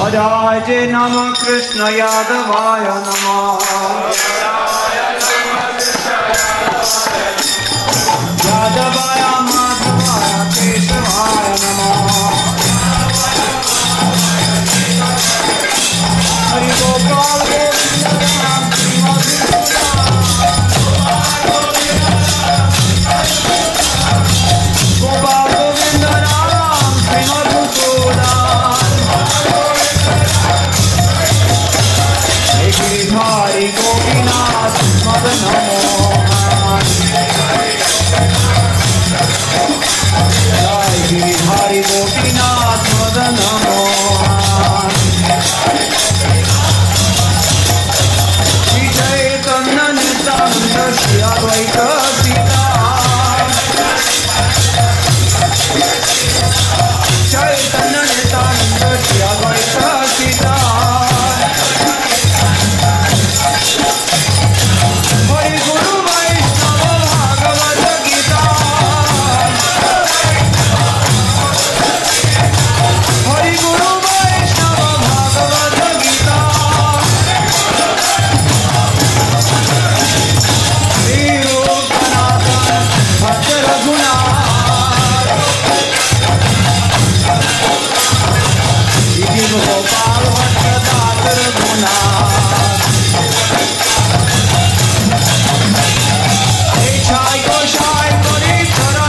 राज नमः कृष्ण यादवाय नमः यादवाय माधवाय केशवाय नमः हरि गोपाल गोपाल गोविंद राम श्री मधुसूदन गिरिधारी गोपीनाथ मदन मोहन जय गिरिधारी गोपीनाथ मदन मोहन श्री चैतन्य नित्यानंद श्री अद्वैत चैतन्य नित्यानंद श्री अद्वैत सीता हरि गुरु वैष्णव भागवत गीता हरि गुरु वैष्णव भागवत गीता श्री रूप सनातन भक्त रघुनाथ श्री गोपाल भक्त दास रघुनाथ छाई गोसाई करी चरण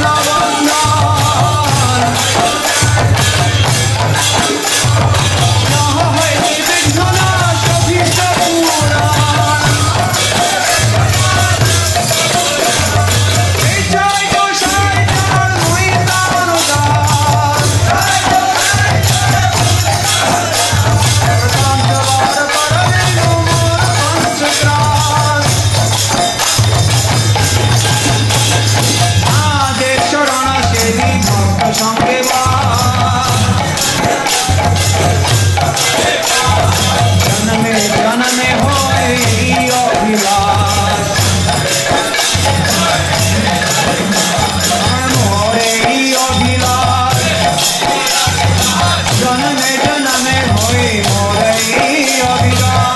वंदन यहाँ है विघ्ननाश अभीष्ट पूरण छाई गोसाई चरण हुई दानुदान वरदान कर लो मोर पंचक्रांत शरण सेवी भक्त संगे जन्मे होए अभिलाष मोरे अभिलाष जन्मे होए मोरे अभिलाष